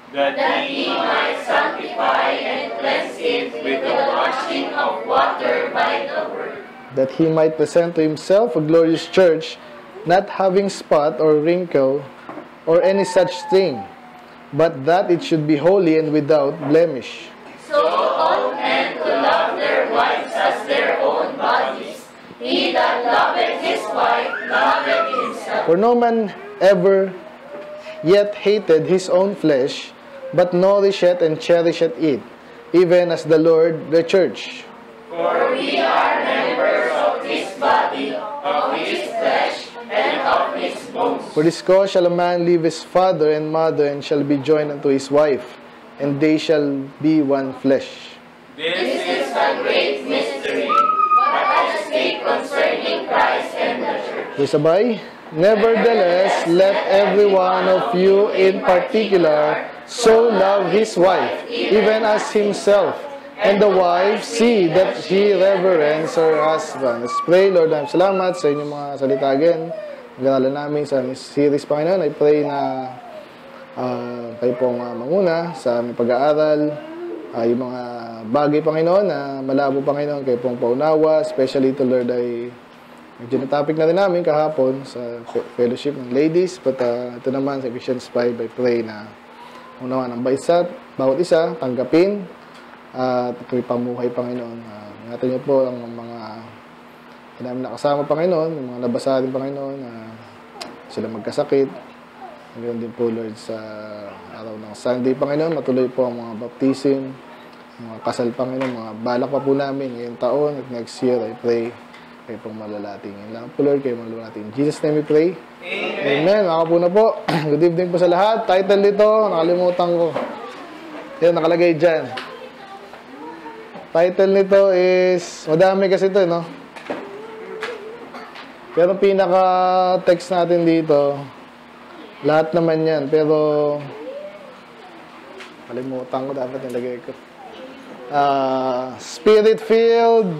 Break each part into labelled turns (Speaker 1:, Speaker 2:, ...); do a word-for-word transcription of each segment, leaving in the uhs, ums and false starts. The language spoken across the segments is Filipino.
Speaker 1: that he might sanctify and cleanse it with the washing of water by the word,
Speaker 2: that he might present to himself a glorious church, not having spot or wrinkle or any such thing, but that it should be holy and without blemish.
Speaker 1: So ought men to love their wives as their own bodies. He that loveth his wife loveth himself.
Speaker 2: For no man ever yet hated his own flesh, but nourisheth and cherisheth it, even as the Lord the church.
Speaker 1: For we are members of his body, of his flesh, and of his bones.
Speaker 2: For this cause shall a man leave his father and mother, and shall be joined unto his wife, and they shall be one flesh.
Speaker 1: This is a great mystery, but I speak concerning Christ and the church.
Speaker 2: We sabay? Nevertheless, let every one of you in particular so love his wife, even as himself, and the wife see that he reverence her husband. Let's pray. Lord, I'm salamat sa inyong mga salita again. Mag-aralan namin sa series, Panginoon. I pray na uh, kayo pong uh, manguna sa aming pag-aaral. Uh, yung mga bagay, Panginoon, na malabo, Panginoon, kayo pong paunawa. Especially to Lord, ay medyo na-topic na rin namin kahapon sa fellowship ng ladies. But uh, ito naman sa Ephesians five, I pray na unawa ng baisat, bawat isa, tanggapin, at uh, ito'y pamuhay, Panginoon. Uh, ingatan niyo po ang mga namin nakasama, Panginoon, yung mga nabasa rin, Panginoon, na uh, sila magkasakit. Ngayon din po, Lord, sa araw ng Sunday, Panginoon, matuloy po ang mga baptism, mga kasal, Panginoon, mga balak pa po namin ngayong taon at next year, I pray, kayo pong malalating. Yan lang po, Lord, kayo malalating. In Jesus' name we pray. Amen. Amen. Makapo na po. Good evening po sa lahat. Title nito, nakalimutan ko. Yan, nakalagay dyan. Title nito is, madami kasi ito, no? Pero pinaka-text natin dito, lahat naman yan. Pero, kalimutan ko, dapat nilagay ko. Uh, Spirit-filled,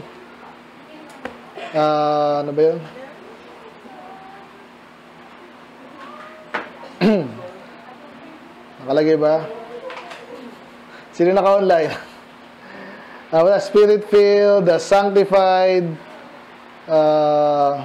Speaker 2: uh, ano ba yun? Nakalagay ba? Sino naka-online? Uh, wala, Spirit-filled, the sanctified, uh,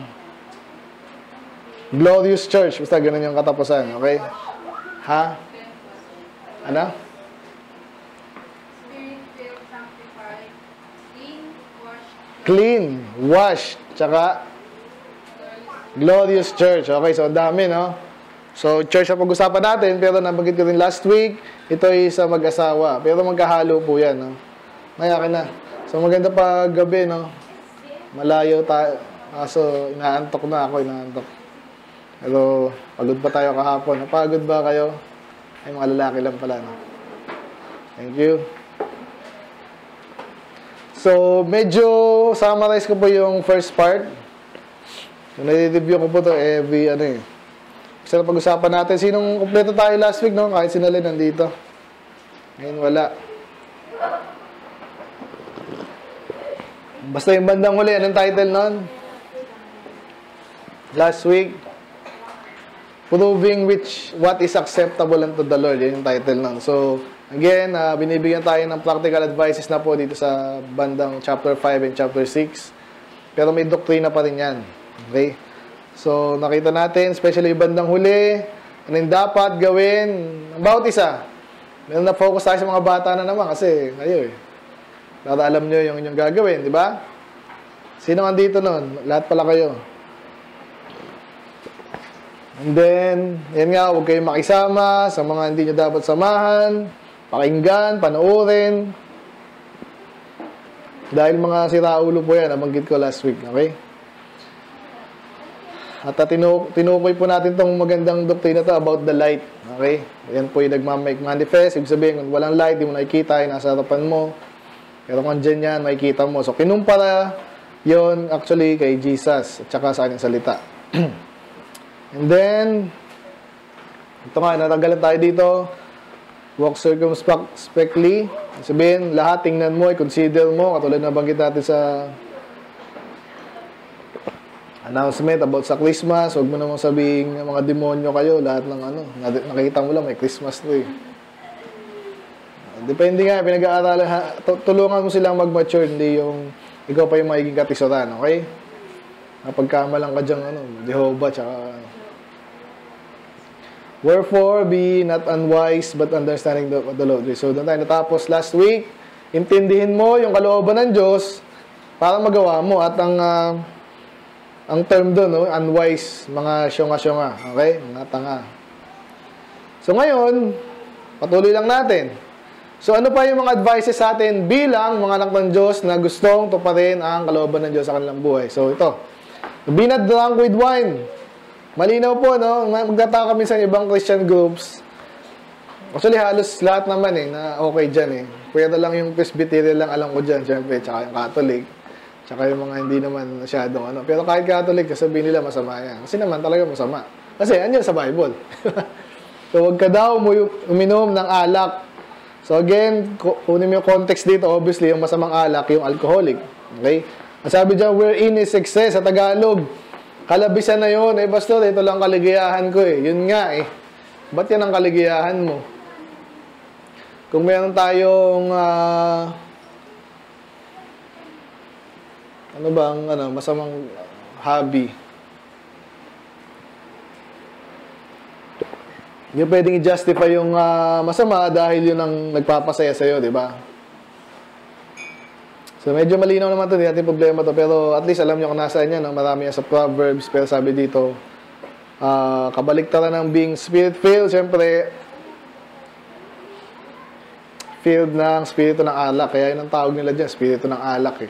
Speaker 2: glorious church. Basta ganun yung katapusan, okay? Ha? Ano?
Speaker 3: Spirit-filled, sanctified, clean, washed,
Speaker 2: Clean, washed, tsaka glorious church. Okay, so dami, no? So, church ang pag-usapan natin, pero nabanggit ko rin last week, ito ay sa mag-asawa. Pero magkahalo po yan, no? Mayakin na. So, maganda pa gabi, no? Malayo tayo. Kaso, inaantok na ako, inaantok. Pero, pagod pa tayo kahapon. Napagod ba kayo? Ay, mga lalaki lang pala, no? Thank you. So, medyo summarize ko po yung first part. So, nare-review ko po to every, ano eh. Isa na pag-usapan natin. Sinong kompleto tayo last week, no? Kahit sinali nandito. Ngayon, wala. Basta yung bandang huli, anong title nun? Last week, Proving which what is acceptable unto the Lord. Yun yung title nun. So, again, uh, binibigyan tayo ng practical advices na po dito sa bandang chapter five and chapter six. Pero may doktrina pa rin yan. Okay? So, nakita natin, especially yung bandang huli, ano yung dapat gawin ng bawat isa. Meron na focus tayo sa mga bata na naman kasi kayo eh. Para alam nyo yung inyong gagawin, di ba? Sino andito nun? Lahat pala kayo. And then, yan nga, huwag kayong makisama sa mga hindi nyo dapat samahan, pakinggan, panoorin. Dahil mga siraulo po yan, nabanggit ko last week, okay? At uh, tinu tinukoy po natin itong magandang doktrina to about the light, okay? Yan po yung nagmamake manifest. Ibig sabihin, kung walang light, di mo nakikita, yung nasa harapan mo. Pero kung andyan yan, makikita mo. So, kinumpara yon actually kay Jesus at saka sa kanyang salita. And then, ito nga, natanggalan tayo dito. Walk circumspectly. Sabihin, lahat tingnan mo, i-consider mo. Katulad na banggit natin sa announcement about sa Christmas. Huwag mo naman sabihin ng mga demonyo kayo. Lahat ng ano, nakikita mo lang, may Christmas to eh. Depende nga, pinag-aaralan, ha, tulungan mo silang mag-mature, hindi yung ikaw pa yung magiging katisoran, okay? Napagkamalang ka dyan, ano, Jehovah, tsaka... Wherefore, be not unwise, but understanding the, the Lord. So, doon tayo natapos last week. Intindihin mo yung kalooban ng Diyos para magawa mo. At ang uh, ang term doon, no, unwise, mga syonga-syonga. Okay? Mga tanga. So, ngayon, patuloy lang natin. So, ano pa yung mga advices sa atin bilang mga anak ng Diyos na gustong tuparin ang kalooban ng Diyos sa kanilang buhay? So, ito. Be not drunk with wine. Malinaw po, no? Magtataka kami sa ibang Christian groups. Actually, halos lahat naman eh, na okay dyan eh. Pwede lang yung Presbyterian lang alam ko dyan, syempre, tsaka yung Catholic. Tsaka yung mga hindi naman masyadong ano. Pero kahit Catholic, sabihin nila masama yan. Kasi naman talaga masama. Kasi andyan sa Bible. So, huwag ka daw uminom ng alak. So, again, kunin mo yung context dito. Obviously, yung masamang alak, yung alcoholic. Okay? Ang sabi dyan, wherein is excess sa Tagalog. Kalabisan na yun. Eh, pastor, ito lang kaligayahan ko eh. Yun nga eh. Ba't yan ang kaligayahan mo? Kung meron tayong uh, ano bang ano, masamang hobby, hindi pwedeng i-justify yung uh, masama dahil yun ang nagpapasaya sa'yo, di ba? So, medyo malinaw naman ito, hindi natin problema to, pero at least alam nyo kung nasaan yan, no? Marami yan sa Proverbs, pero sabi dito, uh, kabaliktaran ng being spirit-filled, siyempre, filled ng spirito ng alak, kaya yun ang tawag nila dyan, spirito ng alak eh.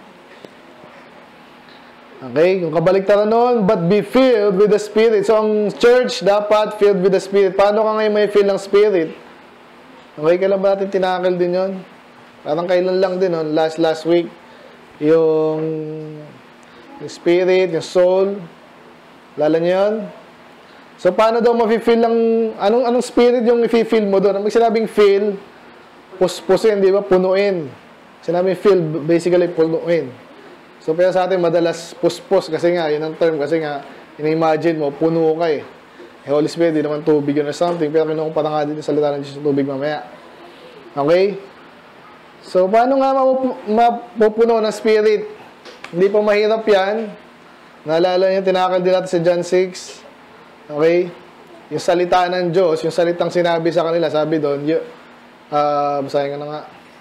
Speaker 2: Okay, yung kabaliktaran nun, but be filled with the Spirit. So, ang church dapat filled with the Spirit. Paano ka ngayon may fill ng Spirit? Okay, kailan ba natin tinakil din yun? Parang kailan lang din, no? last last week, yung, yung spirit, yung soul, lala niyo yun? So, paano daw ma-fill lang, anong, anong spirit yung i-fill mo doon? Ang sinabing fill, puspusin, di ba? Punuin. Sinabing fill, basically punuin. So, pero sa atin, madalas puspos, kasi nga, yun ang term, kasi nga, in-imagine mo, puno ka eh. Eh, Holy Spirit, di naman tubig yun or something, pero kinukumpara nga din sa salita ng Diyos sa tubig mamaya. Okay? So, paano nga mapupuno ng Spirit? Hindi pa mahirap yan. Naalala niyo, tinakal din natin sa John six. Okay? Yung salita ng Diyos, yung salitang sinabi sa kanila, sabi doon, y- uh, basahin ka na nga.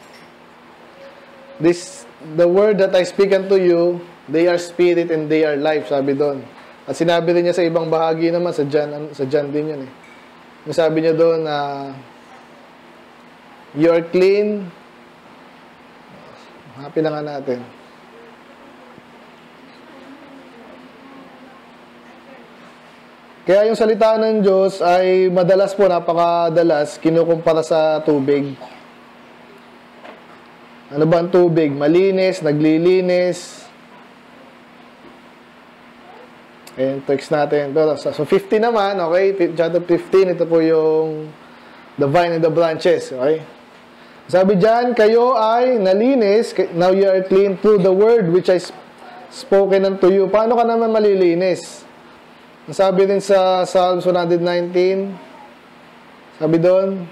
Speaker 2: This, the word that I speak unto you, they are spirit and they are life, sabi doon. At sinabi rin niya sa ibang bahagi naman, sa John, sa John din yun eh. Yung sabi niya doon, uh, you are clean. Happy na nga natin. Kaya yung salita ng Diyos ay madalas po, napakadalas, kinukumpara sa tubig. Ano ba ang tubig? Malinis, naglilinis. Ayan, text natin. Pero, so, fifty naman, okay? Chapter fifteen, ito po yung the vine and the branches, okay? Sabi dyan, kayo ay nalinis, now you are clean through the word which I spoken unto you. Paano ka naman malilinis? Sabi din sa Psalms one nineteen, sabi doon,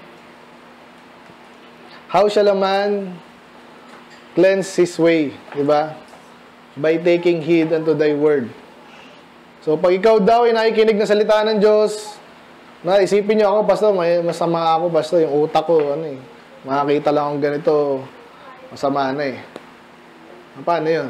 Speaker 2: how shall a man cleanse his way? Diba? By taking heed unto thy word. So, pag ikaw daw ay nakikinig na salita ng Diyos, na isipin nyo ako, pastor, may masama ako, pastor, yung utak ko, ano eh, makakita lang akong ganito, masama na eh. Paano yun?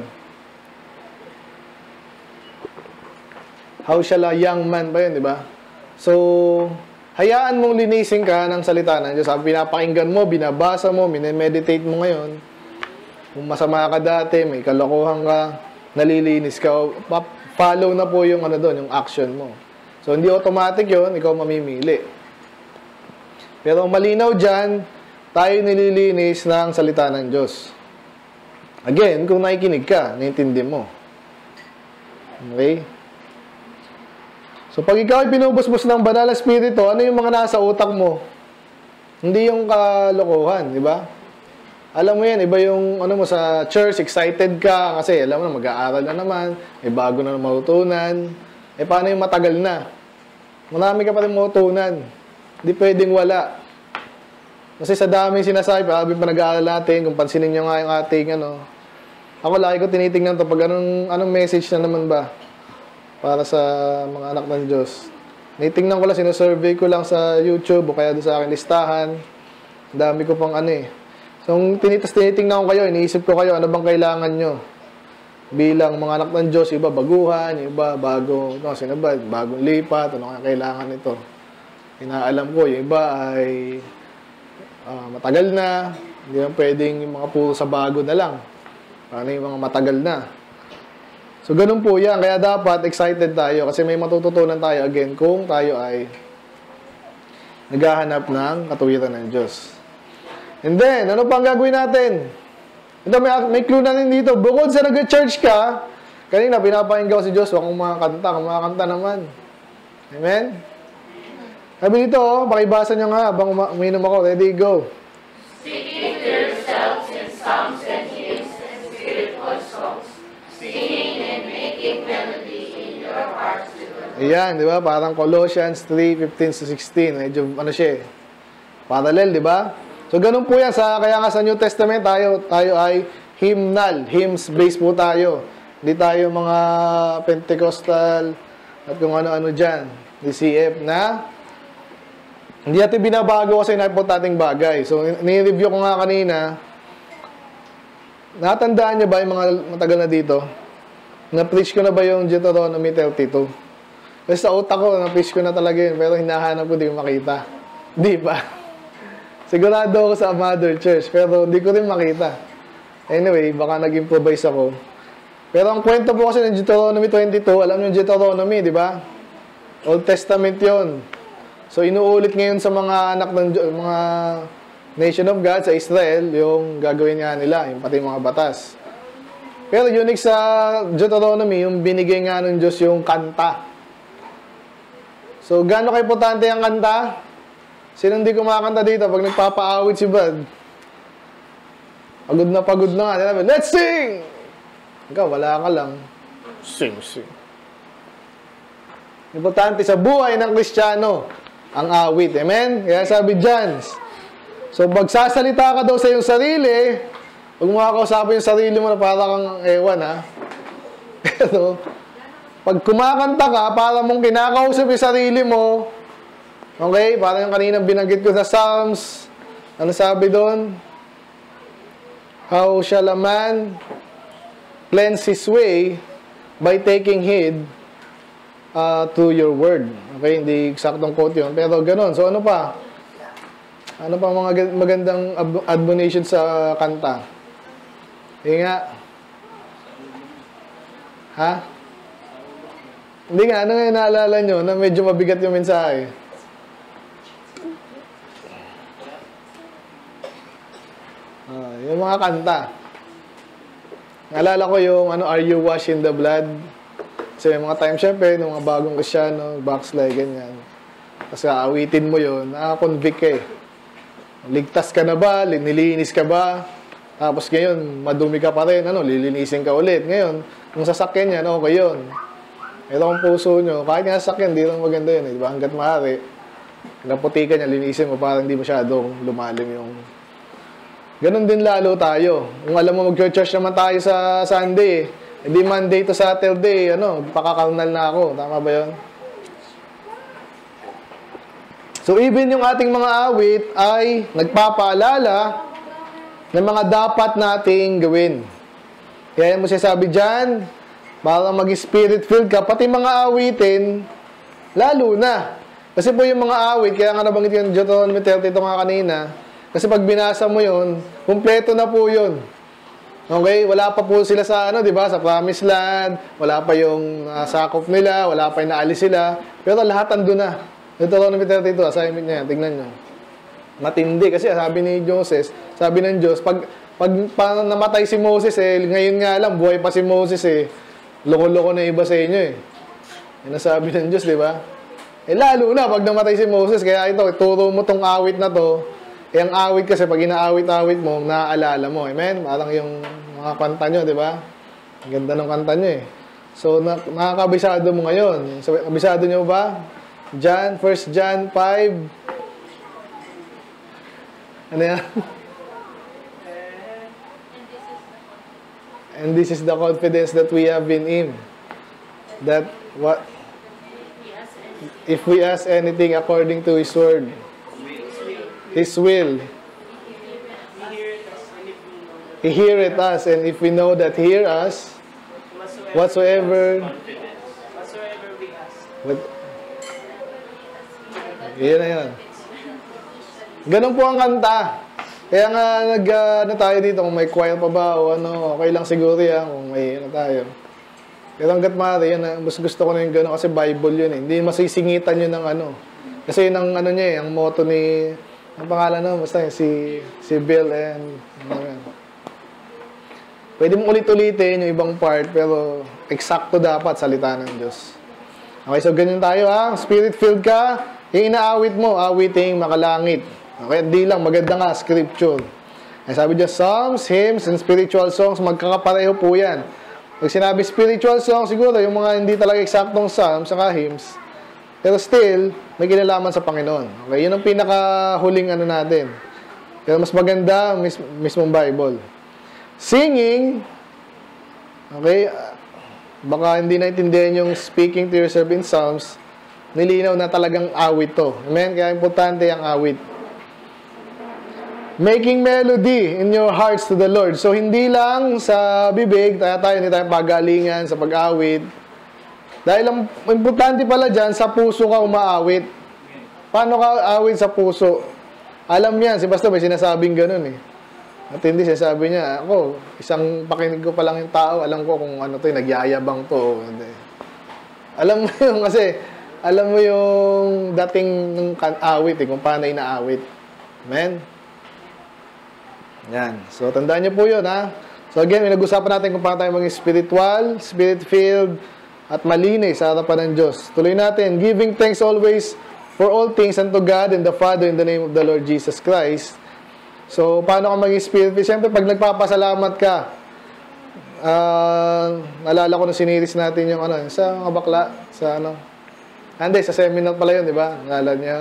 Speaker 2: How shall a young man ba yun, di ba? So, hayaan mong linisin ka ng salita ng Diyos. Sabi, pinapakinggan mo, binabasa mo, minemeditate mo ngayon. Kung masama ka dati, may kalokohan ka, nalilinis ka, follow na po yung ano doon, yung action mo. So, hindi automatic yun, ikaw mamimili. Pero malinaw dyan, tayo nililinis ng salita ng Diyos. Again, kung nakikinig ka, naintindi mo. Okay? So, pag ikaw ay pinubusbus ng banal na spirito, ano yung mga nasa utak mo? Hindi yung kalokohan, di ba? Alam mo yan, iba yung ano mo sa church, excited ka, kasi alam mo na, mag-aaral na naman, may bago na matutunan. Eh, paano yung matagal na? Marami ka pa rin matutunan. Hindi pwedeng wala. Kasi sa daming sinasabi, sabi pa nag-aaral natin, kung pansinin nyo nga yung ating, ano, ako lagi ko tinitingnan to, pag anong, anong message na naman ba para sa mga anak ng Diyos. Tinitingnan ko lang, sinusurvey ko lang sa YouTube o kaya doon sa aking listahan. Dami ko pang ano eh. So, tinitas tinitingnan ko kayo, iniisip ko kayo, ano bang kailangan nyo? Bilang mga anak ng Diyos, iba baguhan, iba bago, no, sinabad, bagong lipat, ano kaya kailangan nito. Inaalam ko, yung iba ay uh, matagal na, hindi lang pwedeng yung mga puro sa bago na lang. Ano yung mga matagal na. So, ganun po yan. Kaya dapat excited tayo kasi may matututunan tayo again kung tayo ay naghahanap ng katuwiran ng Diyos. And then, ano pang gagawin natin? Ito, may, may clue na rin dito. Bukod sa nag-church ka, kanina pinapahinggaw si Diyos, huwag kong makakanta. Kung makakanta naman. Amen? Sabi dito, oh, pakibasa nyo nga habang uminom ako. Ready, go.
Speaker 1: Singing to yourselves in psalms and hymns and spiritual songs, singing and making melody in your hearts to the Lord.
Speaker 2: Ayan, di ba? Parang Colossians three fifteen to sixteen. Medyo, ano siya, parallel, di ba? So, ganun po yan. Sa, kaya nga sa New Testament, tayo, tayo ay hymnal. Hymns-based po tayo. Hindi tayo mga Pentecostal at kung ano-ano dyan. D C F na hindi natin binabago kasi naipot nating bagay. So, ni-review ko nga kanina, natandaan niyo ba yung mga matagal na dito? Na-preach ko na ba yung Deuteronomy thirty-two? Kasi sa utak ko, na-preach ko na talaga yun, pero hinahanap ko, di ko makita. Di ba? Sigurado ako sa Mother Church, pero hindi ko rin makita. Anyway, baka nag-improvise ako. Pero ang kwento po kasi ng Deuteronomy twenty-two, alam niyo yung Deuteronomy, di ba? Old Testament yon. So, inuulit ngayon sa mga anak ng mga nation of God sa Israel, yung gagawin nga nila, yung pati mga batas. Pero unique sa Deuteronomy, yung binigay nga ng Diyos yung kanta. So, gaano ka-importante ang kanta? Sino hindi kumakanta dito pag nagpapaawit si Brad? Pagod na pagod na nga. Let's sing! Ikaw, wala ka lang. Sing, sing. Importante sa buhay ng Kristiyano ang awit. Amen? Kaya sabi dyan. So, magsasalita ka daw sa iyong sarili, huwag mo kakausapin yung sarili mo na para kang ewan, ha? Pero, pag kumakanta ka, para mong kinakausap yung sarili mo, okay? Parang yung kanina binanggit ko sa Psalms, ano sabi doon? How shall a man cleanse his way by taking heed Uh, to your word. Okay, hindi eksaktong quote yun. Pero ganun. So, ano pa? Ano pa mga magandang admonition sa kanta? Hindi nga. Ha? Hindi nga. Ano nga yung naalala nyo na medyo mabigat yung mensahe? Ah, yung mga kanta. Naalala ko yung ano, Are You Washed in the Blood? Kasi may mga time, syempre, ng mga bagong Kristyano, backslide, ganyan. Tapos aawitin mo yun, nakaka-convict ka eh. Ligtas ka na ba? Nilinis ka ba? Tapos ngayon, madumi ka pa rin, ano, lilinisin ka ulit. Ngayon, kung sasakyan yan, okay yun. Ito kung puso nyo, kahit nga sasakyan, di lang maganda yun eh. Diba? Hanggat maaari, naputi ka niya, linisin mo para hindi masyadong lumalim yung... Ganon din lalo tayo. Kung alam mo, mag-church naman tayo sa Sunday eh. Hindi Monday to Saturday, ano, pakakarnal na ako. Tama ba yun? So, even yung ating mga awit ay nagpapaalala ng mga dapat nating gawin. Kaya mo siya sabi dyan, para mag-spirit-filled ka, pati mga awitin, lalo na. Kasi po yung mga awit, kaya nga nabanggit yung Deuteronomy thirty-two nga kanina, kasi pag binasa mo yun, kumpleto na po yun. Okay, wala pa po sila sa ano, 'di ba? Sa Promised Land, wala pa yung uh, sakop nila, wala pa yung naalis sila, pero lahat andun na. Deuteronomy thirty-two, assignment niya, tingnan niyo. Matindi kasi sabi ni Moses, sabi ng Diyos, pag pag pa, namatay si Moses eh, ngayon nga lang buhay pa si Moses eh. Loko-loko na iba sa inyo eh. Yan ang sabi ng Diyos, 'di ba? Eh lalo na pag namatay si Moses, kaya ito, turo mo tong awit na to. Eh, ang awit kasi, pag inaawit-awit mo, naaalala mo. Amen? Parang yung mga kanta nyo, di ba? Ang ganda ng kanta nyo eh. So, na nakakabisado mo ngayon. So, kabisado nyo ba? John, First John five. Ano yan? And this is the confidence that we have in Him. That what? If we ask anything according to His word, His will, He heareth us, and if we know that He hear us, whatsoever,
Speaker 4: whatsoever we ask.
Speaker 2: what, yan na yan. Ganun po ang kanta. Kaya nga, nag, uh, ano tayo dito, kung may choir pa ba, o ano, okay lang siguro yan, kung may, ano tayo. Pero hanggat maaari, yan, mas gusto ko na yung gano'n, kasi Bible yun eh. Hindi masisingitan yun ng ano. Kasi yun ang, ano niya eh, ang motto ni, ang pangalan na, basta yun, si, si Bill and, ano yan. Pwede mong ulit-ulitin yung ibang part, pero eksakto dapat salita ng Diyos. Okay, so ganyan tayo ha. Spirit-filled ka, yung inaawit mo, awiting makalangit. Okay, di lang, maganda nga, scripture. Ay sabi dyan, songs, hymns, and spiritual songs, magkakapareho po yan. Pag sinabi spiritual songs, siguro, yung mga hindi talaga eksaktong psalms, saka hymns, pero still, may kinalaman sa Panginoon. Okay, yun ang pinakahuling ano natin. Pero mas maganda, mis mismong Bible. Singing, okay, baka hindi naintindihan yung speaking to yourself in psalms, nilinaw na talagang awit to. Amen? Kaya importante ang awit. Making melody in your hearts to the Lord. So, hindi lang sa bibig, tayo tayo, hindi tayo pagalingan sa pag-awit. Dahil ang importante pala dyan, sa puso ka umaawit. Paano ka awit sa puso? Alam yan, si Pastor may sinasabing ganun eh. At hindi siya sabi niya, ako, isang pakinig ko pa lang yung tao, alam ko kung ano to, nagyayabang to. Alam mo yung, kasi, alam mo yung dating ng awit eh, kung paano inaawit. Amen? Yan. So, tandaan niyo po yun, ha? So, again, may nag-usapan natin kung paano tayo maging spiritual, spirit-filled, at malinis sa harapan ng Diyos. Tuloy natin, giving thanks always for all things unto God and the Father in the name of the Lord Jesus Christ. So, paano ka maging spirit-filled? Siyempre, pag nagpapasalamat ka, uh, naalala ko na siniris natin yung ano, sa mga bakla, sa ano, hindi, sa seminar pala yun, di ba? Naalala niya.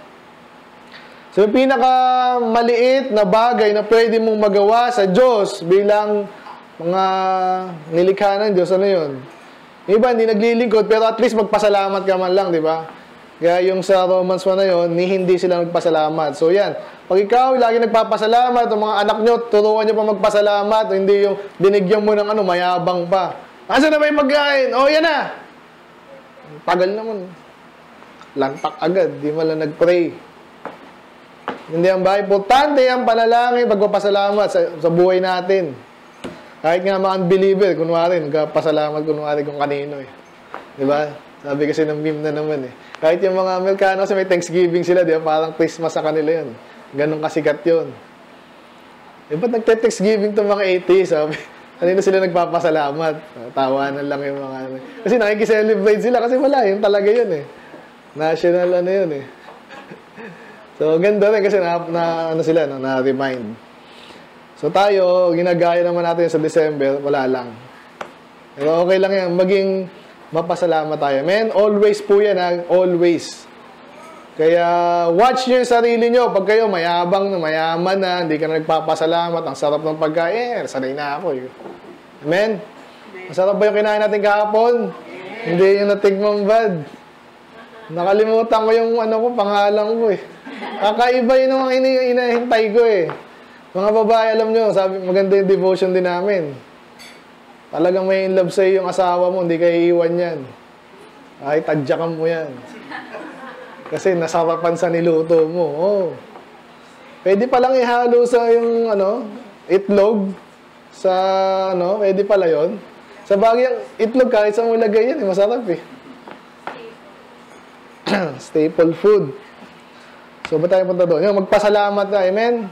Speaker 2: So, yung pinakamaliit na bagay na pwede mong magawa sa Diyos bilang mga nilikha ng Diyos, ano yun? Yung iba, hindi naglilingkod, pero at least magpasalamat ka man lang, di ba? Kaya yung sa Romans one na yun, ni hindi sila nagpasalamat. So, yan. Pag ikaw, lagi nagpapasalamat, ang mga anak nyo, turuan nyo pa magpasalamat, hindi yung binigyan mo ng ano, mayabang pa. Asa na ba yung magkain? Oh, yan na! Tagal naman. Lantak agad, di mo lang nag-pray. Hindi ang ba? Importante ang panalangin, pagpapasalamat sa, sa buhay natin. Kahit nga mga unbeliever, kunwari, nagpapasalamat kunwari kung kanino eh. Di ba? Sabi kasi ng meme na naman eh. Kahit yung mga Amerikano kasi may Thanksgiving sila, di ba? Parang Christmas sa kanila yun. Ganun kasikat yun. Eh, ba't nagte-Thanksgiving itong mga atheists? Sabi, kanina sila nagpapasalamat. Tawanan lang yung mga... Kasi nakikiselebrate sila kasi wala, yun talaga yun eh. National ano yun eh. So, ganda rin kasi na, na ano sila, no, na-remind. So, tayo, ginagaya naman natin sa December, wala lang. Pero okay lang yan, maging mapasalamat tayo. Men, always po yan, ha? Always. Kaya, watch nyo yung sarili nyo. Pag kayo mayabang na, mayaman na, hindi ka na nagpapasalamat, ang sarap ng pagkain, sanay na ako. Eh. Amen? Masarap ba yung kinain natin kahapon? Hindi yung natigmang bad. Nakalimutan ko yung ano ko, pangalan ko eh. Kakaiba yun ang inahintay ko eh. Mga babae, alam nyo, sabi, maganda yung devotion din namin. Talagang may in love sa'yo yung asawa mo, hindi kayo iiwan yan. Ay, tadyakan mo yan. Kasi nasarapan sa niluto mo. Oh. Pwede palang ihalo sa yung ano, itlog. Sa ano, pwede pala yun. Sa bagay ang itlog, kahit saan mo lagay yan, eh, masarap eh. Staple food. So, ba tayo punta doon? Yung magpasalamat na, amen?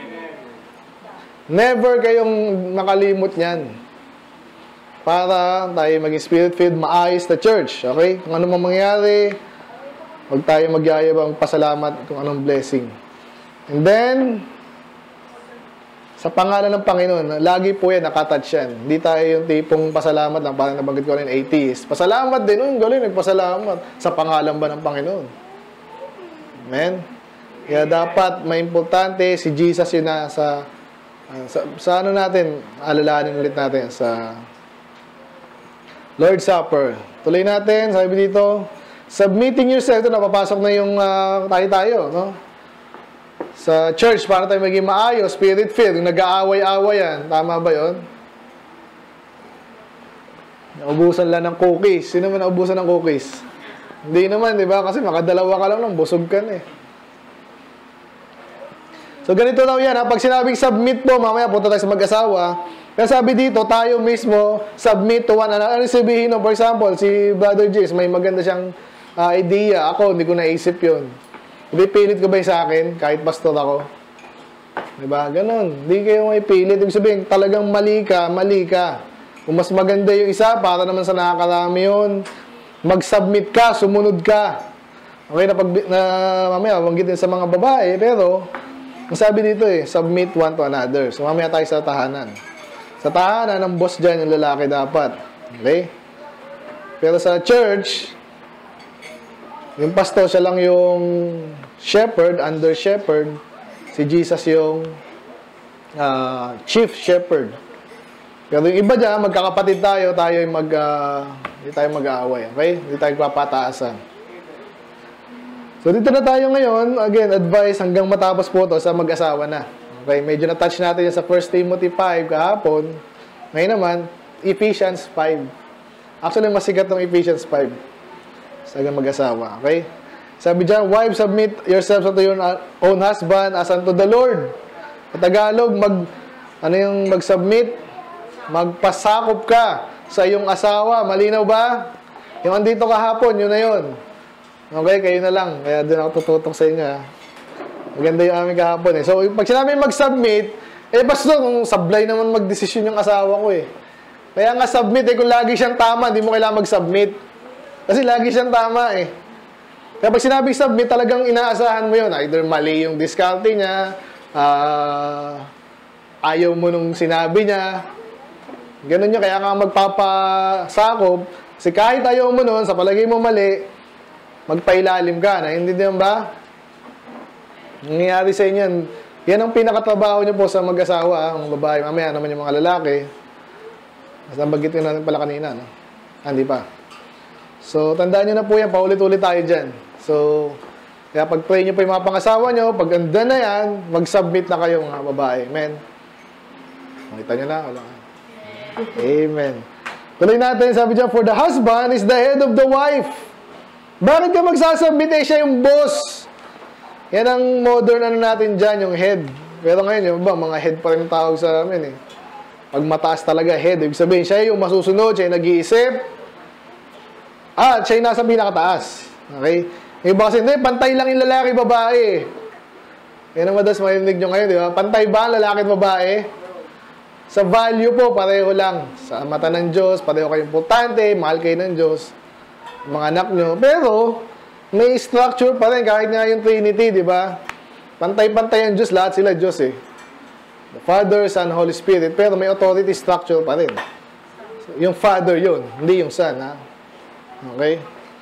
Speaker 2: Never kayong makalimot yan. Para tayo maging spirit-filled, maayos na church. Okay? Kung ano mang mangyari, huwag tayo magyayabang pasalamat kung anong blessing. And then, sa pangalan ng Panginoon, lagi po yan, nakatouch yan. Hindi tayo yung tipong pasalamat lang, parang nabanggit ko rin, atheist. Pasalamat din, oh, galing, nagpasalamat. Sa pangalan ba ng Panginoon? Amen? Kaya dapat may importante si Jesus yun na sa, uh, sa, sa ano natin, alalahanin ulit natin sa Lord's Supper. Tuloy natin, sabi dito, submitting yourself, ito napapasok na yung uh, tayo-tayo, no? Sa church, para tayo maging maayos, spirit-filled, yung nag-aaway-away yan. Tama ba yun? Naubusan lang ng cookies. Sino man naubusan ng cookies? Hindi naman, di ba? Kasi makadalawa ka lang lang, busog ka na eh. So, ganito daw yan. Ha? Pag sinabing submit po, mamaya punta tayo sa mag-asawa. Kaya sabi dito, tayo mismo, submit to one another. Ano sabihin no? For example, si Brother James, may maganda siyang uh, idea. Ako, hindi ko naisip yun. Ipipilit ko ba yung sa akin, kahit pastor ako? Diba? Ganon. Hindi kayo may pilit. Ibig sabihin, talagang mali ka, mali ka. Kung mas maganda yung isa, para naman sa nakakarami yun, mag-submit ka, sumunod ka. Okay, na, pag, na mamaya, wanggit din sa mga babae, pero, ang sabi dito eh, submit one to another. So, mamaya tayo sa tahanan. Sa tahanan, ang boss dyan, yung lalaki dapat. Okay? Pero sa church, yung pastor, siya lang yung shepherd, under shepherd. Si Jesus yung uh, chief shepherd. Pero yung iba dyan, magkakapatid tayo, tayo yung mag, uh, hindi tayo mag-aaway. Okay? Hindi tayo papataasan. So, dito na tayo ngayon. Again, advice hanggang matapos po to sa mag-asawa na. Okay? Medyo na-touch natin yan sa First Timothy five kahapon. Ngayon naman, Ephesians five. Actually, masigat ng Ephesians five. Sa mag-asawa. Okay? Sabi dyan, wives, submit yourselves unto your own husband as unto the Lord. Sa Tagalog, mag, ano yung mag-submit? Magpasakop ka sa iyong asawa. Malinaw ba? Yung andito kahapon, yun na yun. Okay, kayo na lang. Kaya doon ako tututok sa inyo. Ha? Maganda yung aming kahapon eh. So, pag sinabi mag-submit, eh, pastor, kung sablay naman mag-desisyon yung asawa ko eh. Kaya nga submit eh, kung lagi siyang tama, hindi mo kailangan mag-submit. Kasi lagi siyang tama eh. Kaya pag sinabi submit, talagang inaasahan mo yun. Either mali yung diskarte niya, uh, ayaw mo nung sinabi niya. Ganun yun, kaya nga magpapasakop. Kasi kahit ayaw mo nun, sa palagay mo mali, magpailalim ka. Naintindihan ba? Nangyayari sa inyo yan. Yan ang pinakatrabaho nyo po sa mag-asawa, ang babae. Mamaya naman yung mga lalaki. Mas nabagitin natin pala kanina, no? Ah, hindi pa. So, tandaan nyo na po yan. Paulit-ulit tayo dyan. So, kaya pag-pray nyo po yung mga pangasawa nyo, pag anda na yan, mag-submit na kayo mga babae. Amen? Makita nyo na? Wala. Amen. Tuloy natin, sabi dyan, for the husband is the head of the wife. Bakit ka magsasubmit? Eh, siya yung boss. Yan ang modern ano natin dyan, yung head. Pero ngayon, yung ba, mga head pa rin tawag sa amin eh. Pag mataas talaga, head. Ibig sabihin, siya yung masusunod, siya yung nag-iisip. Ah, siya yung nasa pinakataas. Okay? Iba kasi, hindi, pantay lang yung lalaki, babae. Yan ang madalas marinig nyo ngayon, di ba? Pantay ba ang lalaki at babae? Sa value po, pareho lang. Sa mata ng Diyos, pareho kayo importante, mahal kayo ng Diyos. Mga anak nyo. Pero, may structure pa rin, kahit nga yung Trinity, di ba? Pantay-pantay ang Diyos, lahat sila Diyos eh. The Father, Son, Holy Spirit. Pero may authority structure pa rin. So, yung Father yun, hindi yung Son, ha? Okay?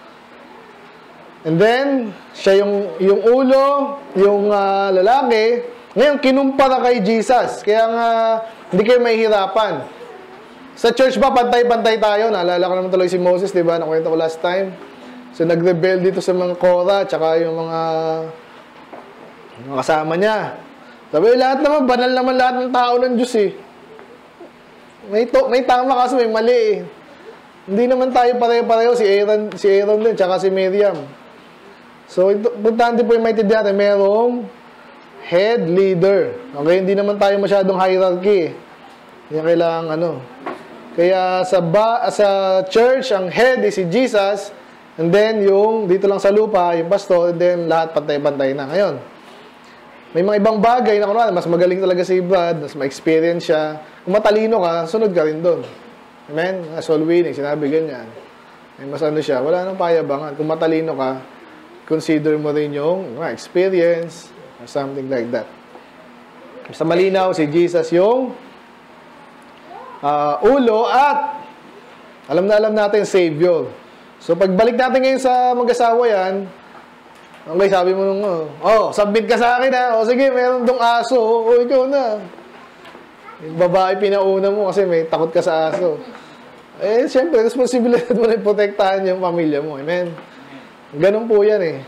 Speaker 2: And then, siya yung, yung ulo, yung uh, lalaki. Ngayon, kinumpara kay Jesus. Kaya nga, hindi kayo mahihirapan. Sa church ba, pantay-pantay tayo? Naalala ko naman tuloy si Moses, di ba? Nakwento ko last time. So, nag-rebel dito sa mga Korah, tsaka yung mga, mga kasama niya. Sabi, lahat naman, banal naman lahat ng tao ng Diyos eh. May, to, may tama kaso may mali eh. Hindi naman tayo pareho-pareho. Si Aaron, si Aaron din, tsaka si Miriam. So, importante po yung maintindihan natin, merong head leader. Okay, hindi naman tayo masyadong hierarchy. Hindi kailangan ano. Kaya sa ba, sa church, ang head is si Jesus, and then yung dito lang sa lupa, yung pastor, and then lahat pantay-pantay na. Ngayon, may mga ibang bagay na kunwari, mas magaling talaga si Brad, mas ma-experience siya. Kung matalino ka, sunod ka rin doon. Amen? Soul winning, sinabi ganyan. May mas ano siya, wala nang payabangan. Kung matalino ka, consider mo rin yung uh, experience, or something like that. Sa malinaw, si Jesus yung uh, ulo at alam na alam natin, Savior. So, pagbalik natin ngayon sa mag-asawa yan, Okay, sabi mo nung, oh, oh, submit ka sa akin ha. O sige, meron dong aso. O, ikaw na. Yung babae pinauna mo kasi may takot ka sa aso. Eh, siyempre, responsibilidad mo na protektahan yung pamilya mo. Amen? Ganun po yan eh.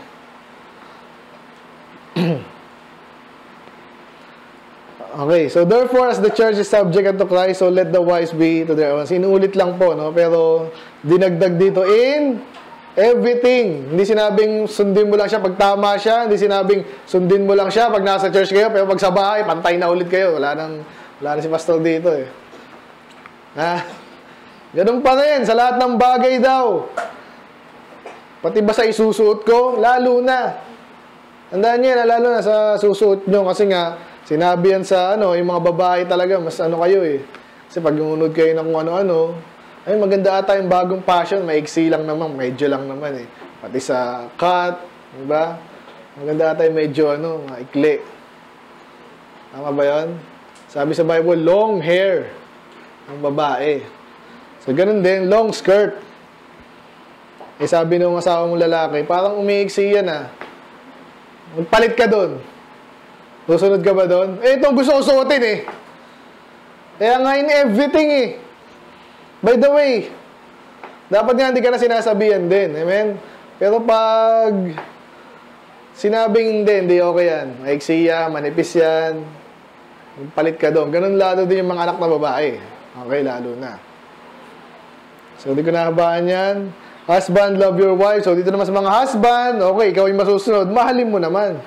Speaker 2: Okay, so therefore, as the church is subject unto Christ, so let the wives be to their own. Sinuulit lang po, no? Pero dinagdag dito in everything. Hindi sinabing sundin mo lang siya pag tama siya. Hindi sinabing sundin mo lang siya pag nasa church kayo. Pero pag sa bahay, pantay na ulit kayo. Wala nang, wala nang si pastor dito eh. Ha? Ganun pa rin. Sa lahat ng bagay daw. Pati ba sa isusuot ko? Lalo na. Tandaan niyo yan, lalo na sa susuot nyo. Kasi nga, sinabi yan sa ano, yung mga babae talaga, mas ano kayo eh. Kasi pag unod kayo ng kung ano-ano, ay maganda ata yung bagong fashion, maiksi lang naman, medyo lang naman eh. Pati sa cut, di ba? Maganda ata yung medyo ano, maikli. Tama ba yun? Sabi sa Bible, long hair ang babae. So ganun din, long skirt. Eh sabi nung asawa mong lalaki, parang umiiksi yan ah. Magpalit ka doon. Susunod ka ba doon? Eh itong gusto ko suotin eh. Kaya nga in everything eh. By the way, dapat nga hindi ka na sinasabihan din. Amen? Pero pag sinabing hindi, hindi okay yan. Maiksi yan, manipis yan. Palit ka doon. Ganun lalo din yung mga anak na babae. Okay, lalo na. So, hindi ko nahabaan yan. Husband, love your wife. So, dito naman sa mga husband, okay, ikaw yung masusunod. Mahalin mo naman.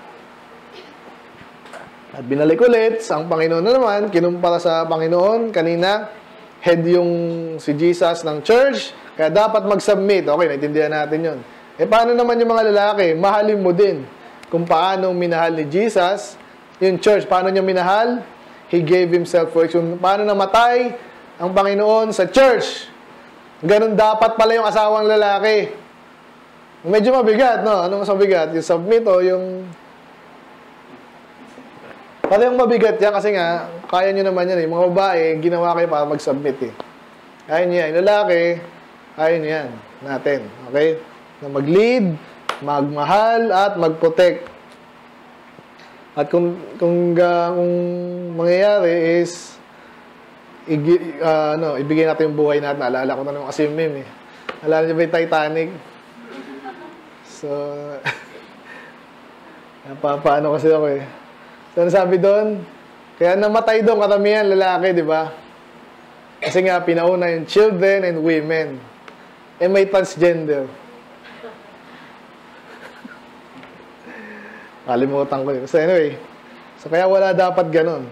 Speaker 2: At binalik ulit, ang Panginoon na naman, kinumpara sa Panginoon, kanina, head yung si Jesus ng church, kaya dapat mag-submit. Okay, naintindihan natin yun. Eh, paano naman yung mga lalaki? Mahalin mo din. Kung paano minahal ni Jesus, yung church, paano niya minahal? He gave himself for it. Kung paano namatay ang Panginoon sa church. Ganun dapat pala yung asawang lalaki. Medyo mabigat, no? Ano mas mabigat? Yung submit o yung... Pati yung mabigat yan kasi nga, kaya nyo naman yan eh. Mga babae, ginawa kayo para mag-submit eh. Kaya nyo yan. Yung lalaki, kaya nyo yan. Natin. Okay? Na mag-lead, magmahal, at mag-protect. At kung, kung, uh, kung mangyayari is, igi, uh, ano, ibigay natin yung buhay natin. Naalala ko na naman kasi yung meme eh. Naalala nyo ba yung Titanic? So, napapaano kasi ako eh. So, ano sabi doon? Kaya namatay doon karamihan lalaki, di ba? Kasi nga, pinauna yung children and women. Eh, may transgender. Kalimutan ko yun. So, anyway. So, kaya wala dapat ganun.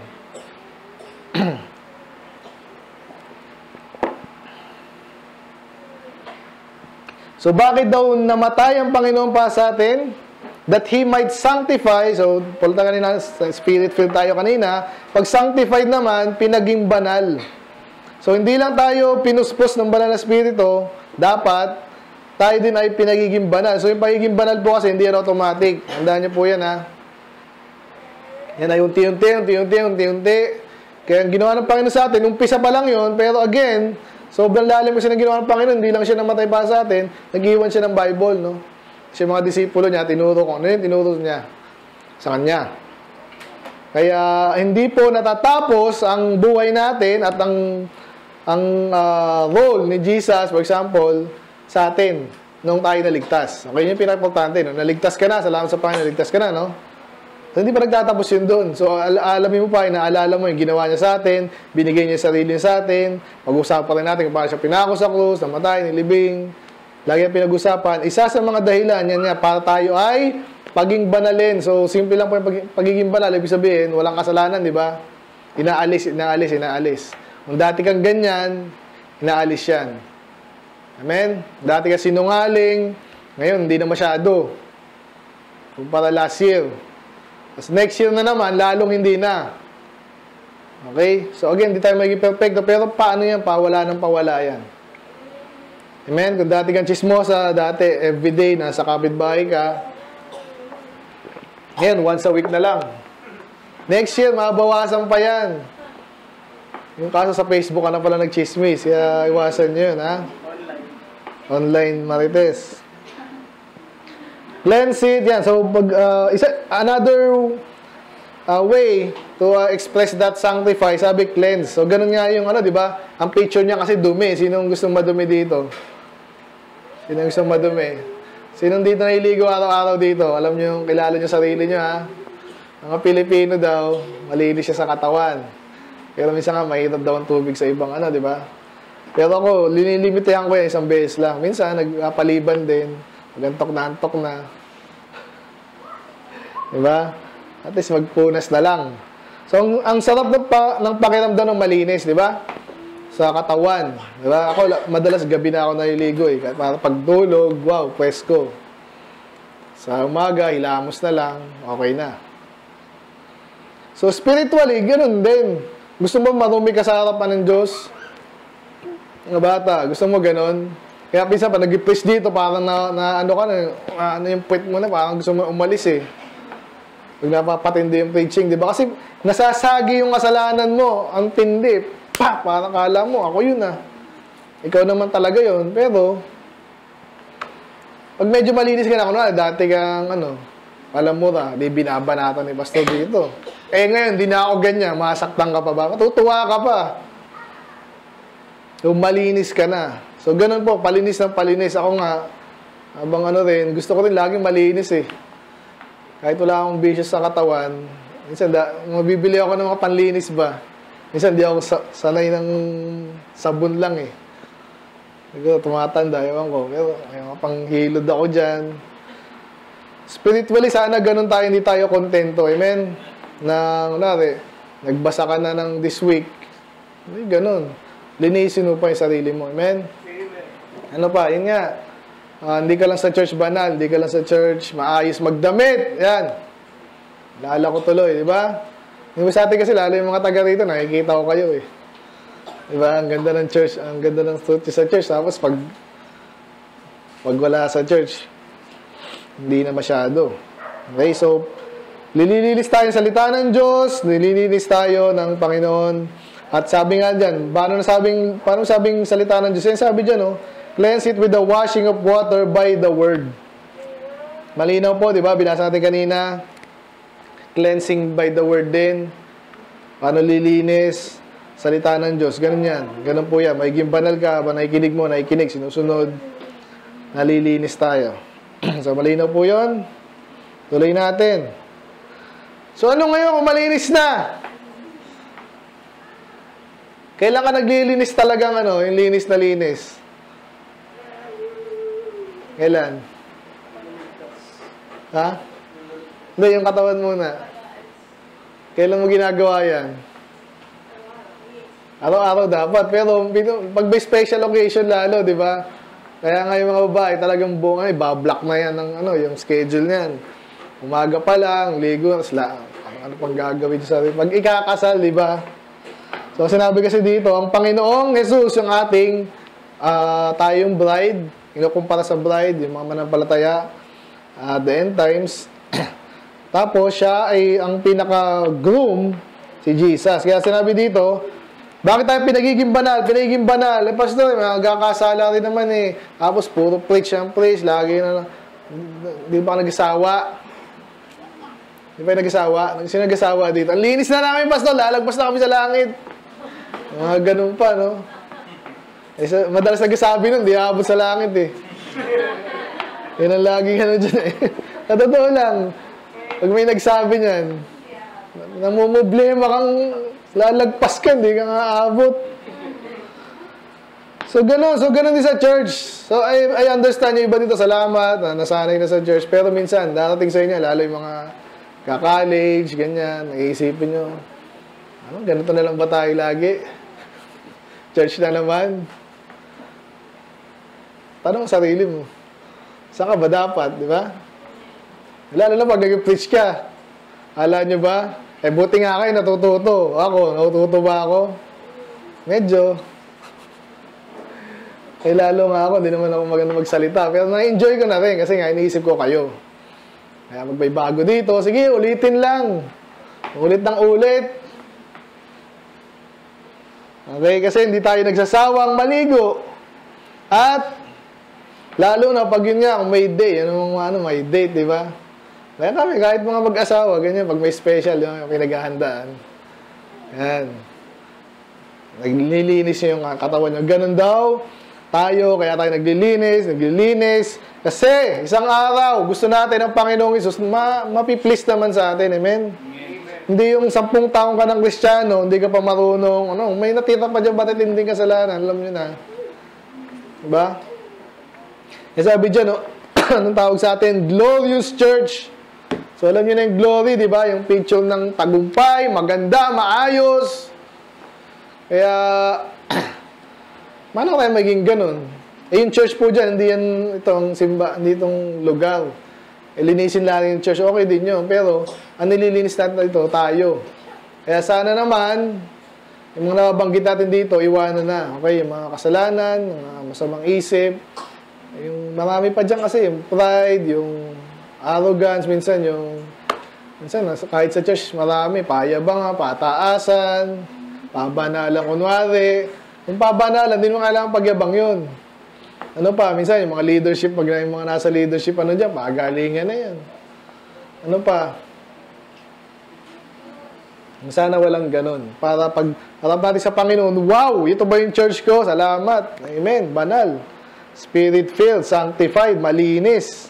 Speaker 2: So, bakit daw namatay ang Panginoon para sa atin? That He might sanctify. So, pulta kanina, spirit-filled tayo kanina. Pag sanctified naman, pinaging banal. So, hindi lang tayo pinuspos ng banal na spirito, dapat, tayo din ay pinagiging banal. So, yung pagiging banal po kasi, hindi yan automatic. Tandaan niyo po yan, ha? Yan ay unti-unti, unti-unti, unti-unti. Kaya ang ginawa ng Panginoon sa atin, umpisa pa lang yun, pero again, sobrang lalim kasi ng ginawa ng Panginoon, hindi lang siya namatay para sa atin, nag-iwan siya ng Bible, no? Kasi mga disipulo niya, tinuro ko. Ano yun? Tinuro niya sa kanya. Kaya, hindi po natatapos ang buhay natin at ang ang uh, role ni Jesus, for example, sa atin, nung tayo naligtas. Okay, yun yung pinaka-importante. No? Naligtas ka na, salamat sa Panginoon, naligtas ka na, no? So, hindi pa nagtatapos yun doon. So, al alamin mo pa, inaalala mo yung ginawa niya sa atin, binigay niya yung sarili niya sa atin, pag-usapan rin natin kung paano siya pinako sa krus, namatay, nilibing. Lagi ang pinag-usapan. Isa sa mga dahilan yan niya para tayo ay paging banalin. So, simple lang po yung pag pagiging banal. Ibig sabihin, walang kasalanan, di ba? Inaalis, inaalis, inaalis. Kung dati kang ganyan, inaalis yan. Amen? Dati ka sinungaling, ngayon, hindi na masyado. Kung para last year. Tapos next year na naman, lalong hindi na. Okay? So, again, hindi tayo magiging perfecto. Pero paano yan? Pawala ng pawala yan. Amen? Kung dati kang chismosa, dati everyday nasa kapitbahay ka, ngayon, once a week na lang. Next year, mabawasan pa yan. Yung kaso sa Facebook, ka na pala nag-chismis. Kaya iwasan nyo yun, ha? Online. Online marites. Cleanse it. Yan. So, pag, uh, isa, another uh, way to uh, express that sanctify, sabi cleanse. So, ganun nga yung ano, di ba? Ang picture niya kasi dumi. Sinong gustong madumi dito? Sinong gustong madumi? Sinong dito naliligo araw-araw dito? Alam niyo yung kilala niyo sarili niyo, ha? Mga Pilipino daw, malinis siya sa katawan. Pero minsan nga, mahirap daw ang tubig sa ibang ano, di ba? Pero ako, linilimitahan ko yan isang beses lang. Minsan, nagpaliban din. Magantok na, antok na. Diba? At least magpunas na lang. So, ang, ang sarap ng, pa, ng pakiramdam ng malinis, diba? Sa katawan. Diba? Ako, madalas gabi na ako naliligo eh. Para pagdulog, wow, pwesko. Sa umaga, hilamos na lang, okay na. So, spiritually, ganun din. Gusto mo marumi ka sa harapan ng Diyos? Mga bata, gusto mo ganun? Kaya pinsan pa, nag-preach dito, parang na, na ano ka na, uh, ano yung puwet mo na, parang gusto mo umalis eh. Pag napapatindi yung preaching, di ba? Kasi nasasagi yung kasalanan mo, ang tindi. Pa! Parang kala mo, ako yun ah. Ikaw naman talaga yun. Pero, pag medyo malinis ka na, kung na, dati kang, ano, palamura, di binabanatan ni Pastor dito. Eh ngayon, di na ako ganyan, masaktan ka pa ba? Matutuwa ka pa. So, malinis ka na. So, ganun po, palinis ng palinis. Ako nga, habang ano rin, gusto ko rin laging malinis eh. Kahit wala akong bisyo sa katawan, minsan, da, mabibili ako ng mga panlinis ba? Minsan, di ako sa, sanay ng sabon lang eh. Siguro, tumatanda, ewan ko. Pero, may mga panghilod ako dyan. Spiritually, sana ganun tayo, hindi tayo kontento. Amen? Na, kunwari, nagbasa ka na ng this week. Hindi, ganun. Linisin mo pa yung sarili mo. Amen? Ano pa, yun nga, uh, hindi ka lang sa church banal, hindi ka lang sa church maayos magdamit. Yan. Lala ko tuloy, di ba? Yung sa atin kasi, lalo yung mga taga rito, nakikita ko kayo eh. Di ba? Ang ganda ng church, ang ganda ng suit sa church. Tapos pag, pag wala sa church, hindi na masyado. Okay, so, nililinis tayo ng salita ng Diyos, nililinis tayo ng Panginoon. At sabi nga dyan, paano sabing, paano sabing salita ng Diyos? Yan sabi dyan, oh, cleanse it with the washing of water by the word. Malinaw po, di ba? Binasa natin kanina. Cleansing by the word din. Paano lilinis? Salita ng Diyos. Ganun yan. Ganun po yan. Magiging banal ka, ba nakikinig mo, nakikinig, sinusunod. Nalilinis tayo. So, malinaw po yun. Tuloy natin. So, ano ngayon kung malinis na? Kailan ka naglilinis talagang ano, yung linis na linis? Kailan? Ha? Hindi, yung katawan muna. Kailan mo ginagawa yan? Araw-araw dapat. Pero pag may special occasion lalo, di ba? Kaya nga yung mga babae, talagang buong ay, bablock na yan ng ano, yung schedule niyan. Umaga pa lang, ligo, sla, ano, ano pang gagawin sa sarili. Pag ikakasal, di ba? So, sinabi kasi dito, ang Panginoong Jesus, yung ating uh, tayong bride, inukumpara sa bride, yung mga manampalataya, uh, the end times. Tapos, siya ay ang pinaka-groom, si Jesus. Kaya sinabi dito, bakit tayo pinagiging banal? Pinagiging banal. Eh, pastor, magkakasala rin naman eh. Tapos, puro preach ang preach. Lagi na, di ba nag-asawa? Di ba nag-asawa? Sino nag-asawa dito? Ang linis na namin, pastor. Lalagpas na kami sa langit. Mga ganun pa, no? Eh, sa, madalas nagsasabi nun, di aabot sa langit eh. Yan ang laging ano dyan eh. Sa totoo lang, pag may nagsabi niyan, namumblema kang lalagpas ka, hindi ka nga aabot. So, ganun. So, ganun din sa church. So, I, I understand yung iba dito, salamat, na nasanay na sa church. Pero minsan, darating sa inyo, lalo yung mga ka-college, ganyan, nag-iisipin nyo, ano, ganito na lang ba tayo lagi? Church na naman. Tanong sa sarili mo, saan ka ba dapat, di ba? Lalo na pag nag-preach ka. Alam nyo ba? Eh, buti nga kayo natututo. Ako, natututo ba ako? Medyo. Eh, lalo nga ako, hindi naman ako maganda magsalita. Pero na-enjoy ko na rin kasi nga, iniisip ko kayo. Kaya magbay bago dito. Sige, ulitin lang. Ulit ng ulit. Okay, kasi hindi tayo nagsasawang maligo. At Lalo na pag yun nga, kung may day, ano, ano, may date, di ba? Kaya kami, kahit mga mag-asawa, ganyan, pag may special, yung pinaghahandaan. Yan. Naglilinis yung katawan nyo. Ganun daw, tayo, kaya tayo naglilinis, naglilinis. Kasi, isang araw, gusto natin ang Panginoong Isus, ma mapiplease naman sa atin, amen? Amen. Hindi yung sampung taong ka ng Kristiyano, hindi ka pa marunong, ano, may natira pa dyan, ba't hindi kasalanan, alam nyo na. Diba? E sabi dyan, no, anong tawag sa atin? Glorious Church. So, alam nyo na yung glory, di ba? Yung picture ng tagumpay, maganda, maayos. Kaya, paano tayo maging ganun? Eh, yung church po dyan, hindi yan itong simba, hindi itong lugar. E, linisin lang yung church, okay din yun. Pero, ang nililinis natin ito, tayo. Kaya sana naman, yung mga nabanggit natin dito, iwanan na. Okay, yung mga kasalanan, mga masamang isip, yung marami pa dyan kasi, yung pride, yung arrogance, minsan yung, minsan, kahit sa church, marami, payabang, pataasan, pabanalan, kunwari. Yung pabanalan, hindi mo kailangan pagyabang yun. Ano pa, minsan, yung mga leadership, pag yung mga nasa leadership, ano dyan, pagalingan na yan. Ano pa? Sana walang ganun. Para pag harap natin sa Panginoon, wow, ito ba yung church ko? Salamat. Amen. Banal. Spirit-filled, sanctified, malinis.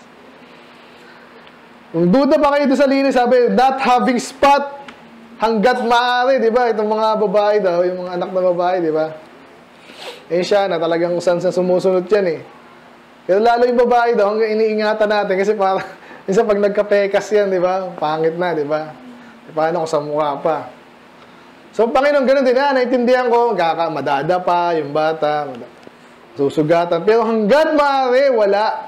Speaker 2: Kung duda pa kayo sa linis, sabi, not having spot hanggat maaari, di ba? Itong mga babae daw, yung mga anak na babae, di ba? Eh siya na talagang saan sa sumusunod yan eh. Pero lalo yung babae daw, hanggang iniingatan natin kasi parang, minsan pag nagkapekas yan, di ba? Pangit na, di ba? E, paano kung sa mukha pa? So, Panginoon, ganun din, ah, naintindihan ko, kaka, madada pa, yung bata, madada. Susugatan. Pero hanggat maaari, wala.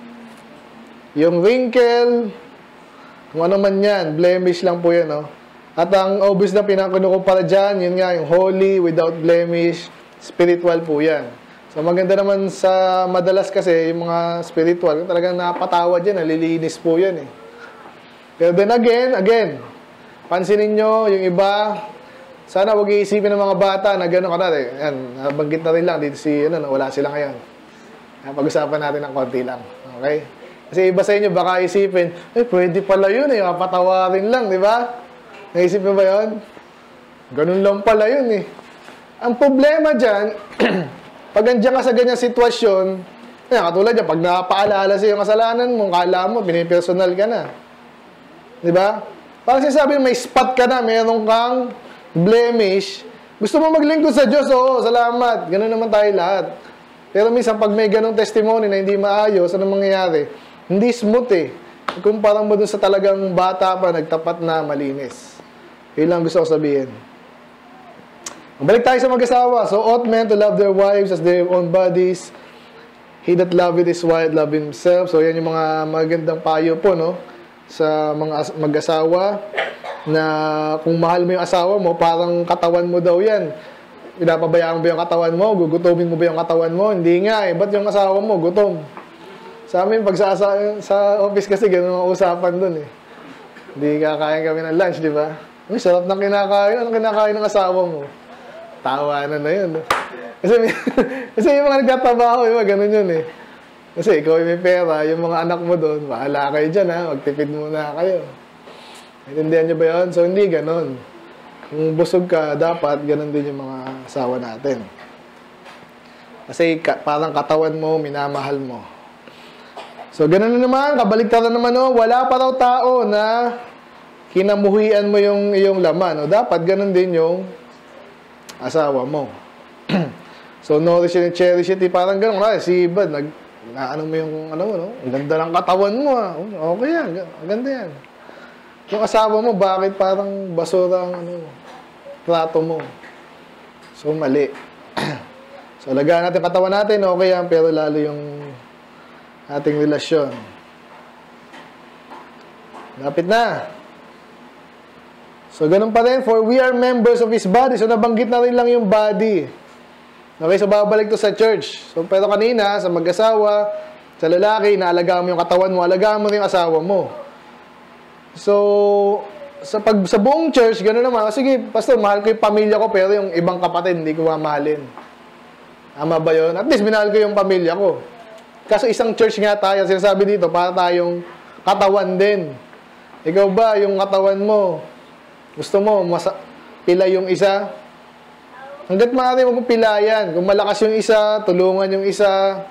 Speaker 2: Yung wrinkle, kung ano man yan, blemish lang po yan, no? At ang obvious na pinakunukumpara dyan, yun nga, yung holy, without blemish, spiritual po yan. So, maganda naman sa madalas kasi, yung mga spiritual, talagang napatawad yan, nalilinis po yan, eh. Pero then again, again, pansinin nyo, yung iba, sana huwag iisipin ng mga bata na gano'n ka natin. Yan, nabanggit na rin lang dito si, ano, wala sila ngayon. Pag-usapan natin ng konti lang. Okay? Kasi iba sa inyo, baka isipin, eh, pwede pala yun eh, mapatawarin lang, di ba? Naisip mo ba yun? Ganun lang pala yun eh. Ang problema dyan, pag andyan ka sa ganyang sitwasyon, yan, katulad dyan, pag napaalala sa yung kasalanan mo, kala mo, pinipersonal ka na. Di ba? Parang sinasabi, may spot ka na, meron kang blemish, gusto mo maglingkod sa Diyos, oo, salamat. Ganun naman tayo lahat. Pero minsan, pag may ganong testimony na hindi maayos, anong mangyayari? Hindi smooth eh. Kumpara mo dun sa talagang bata pa, nagtapat na malinis. Yun lang gusto ko sabihin. Balik tayo sa mag-asawa. So, ought men to love their wives as their own bodies. He that loveth his wife, love himself. So, yan yung mga magandang payo po, no? Sa mga mag-asawa. Na kung mahal mo yung asawa mo, parang katawan mo daw yan. Pinapabayaan mo ba yung katawan mo? Gugutomin mo ba yung katawan mo? Hindi nga eh. Ba't yung asawa mo? Gutom. Sa amin, pag sa, sa, sa office kasi, ganun ang usapan dun eh. Hindi kakain kami ng lunch, di ba? Uy, sarap ng kinakain. Anong kinakain ng asawa mo? Tawanan na yun. Kasi, kasi yung mga nagtatrabaho, diba? Ganun yun eh. Kasi ikaw may pera, yung mga anak mo doon, bahala kayo dyan ha. Magtipid muna kayo. Intindihan nyo ba yun? So, hindi ganon. Kung busog ka, dapat ganon din yung mga asawa natin. Kasi ka, parang katawan mo, minamahal mo. So, ganon na naman, kabaligtaran naman, no? Wala pa raw tao na kinamuhian mo yung iyong laman. No? Dapat ganon din yung asawa mo. So, nourish and cherish it. Parang ganon. Si Ibad, nag, na, ano mo yung, ano mo, no? Ang ganda ng katawan mo, ha? Okay yan. Ang ganda yan. Yung asawa mo, bakit parang basura ang ano, trato mo? So, mali. So, lagaan natin katawan natin, okay yan, pero lalo yung ating relasyon. Lapit na. So, ganun pa rin, for we are members of His body. So, nabanggit na rin lang yung body. Okay, so babalik to sa church. So, pero kanina, sa mag-asawa, sa lalaki, naalagaan mo yung katawan mo, alagaan mo rin yung asawa mo. So, sa, pag, sa buong church, gano'n naman, oh, sige, pastor, mahal ko yung pamilya ko, pero yung ibang kapatid, hindi ko mamahalin. Tama ba yun? At least, minahal ko yung pamilya ko. Kaso isang church nga tayo, sinasabi dito, para tayong katawan din. Ikaw ba, yung katawan mo, gusto mo, masa pila yung isa? Hanggat maaari mo kung pilayan. Kung malakas yung isa, tulungan yung isa.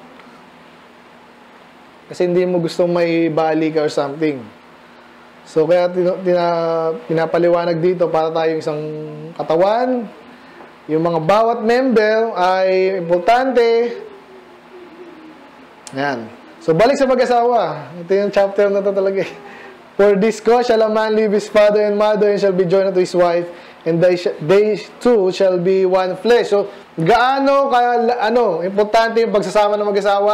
Speaker 2: Kasi hindi mo gustong may bali ka or something. So, kaya tina, tina, pinapaliwanag dito para tayong isang katawan. Yung mga bawat member ay importante. Ayan. So, balik sa mag-asawa. Ito yung chapter na ito talaga eh. For this cause shall a man leave his father and mother and shall be joined unto his wife, and they, sh they two shall be one flesh. So, gaano ka, ano, importante yung pagsasama ng mag-asawa?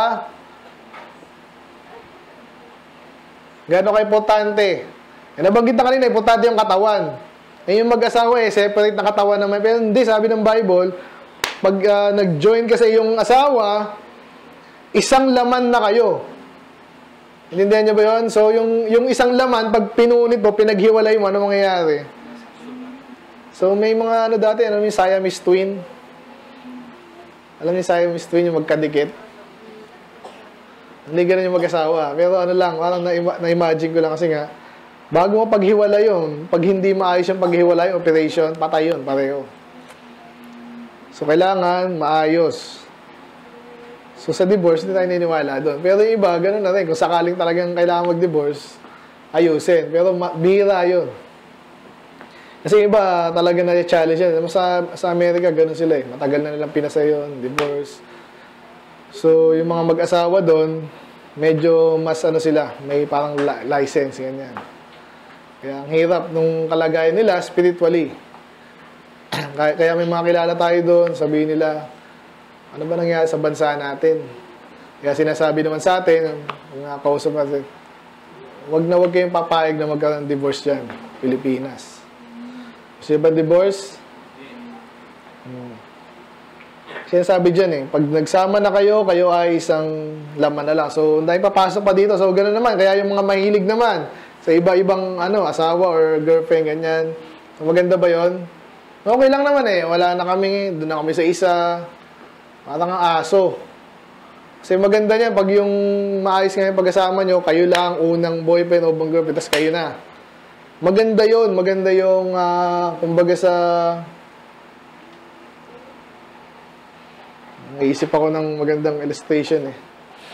Speaker 2: Gaano ka importante? E, nabanggit na kanina, importante yung katawan. E, yung mag-asawa eh, separate na katawan naman. Pero hindi, sabi ng Bible, pag uh, nag-join ka sa iyong asawa, isang laman na kayo. Intindihan niyo ba yun? So, yung, yung isang laman, pag pinunit mo, pinaghiwalay mo, ano mangyayari? So, may mga ano dati, ano yung Siamese twin? Alam niyo Siamese twin, yung magkadikit? Hindi ganun yung mag-asawa. Pero ano lang, parang na-imagine ko lang kasi nga, bago mo paghiwalay yun, pag hindi maayos yung paghiwalay, operation, patay yun, pareho. So, kailangan maayos. So, sa divorce, hindi tayo naniniwala doon. Pero yung iba, ganun na rin. Kung sakaling talagang kailangan mag-divorce, ayusin. Pero bihira yun. Kasi yung iba, talaga na-challenge yan. Sa, sa Amerika, ganun sila eh. Matagal na nilang pinasa yun, divorce. So, yung mga mag-asawa doon, medyo mas ano sila, may parang li license, ganyan. Kaya ang hirap nung kalagayan nila, spiritually. kaya, kaya may mga kilala tayo doon, sabihin nila, ano ba nangyari sa bansa natin? Kaya sinasabi naman sa atin, mga kausap natin, wag na wag kayong papayag na magkaroon ng divorce dyan, Pilipinas. Gusto ba divorce? Hmm. Sinasabi dyan eh, pag nagsama na kayo, kayo ay isang laman na lang. So, hindi papasok pa dito. So, gano'n naman. Kaya yung mga mahilig naman sa iba-ibang ano, asawa or girlfriend, ganyan. So, maganda ba yon? Okay lang naman eh. Wala na kami, doon na kami sa isa. Parang ang aso. Kasi maganda niyan, pag yung maayos nga yung pag-asama nyo, kayo lang unang boyfriend o girlfriend, tapos kayo na. Maganda yon, maganda yung, uh, kumbaga sa... Naisip ako ng magandang illustration eh.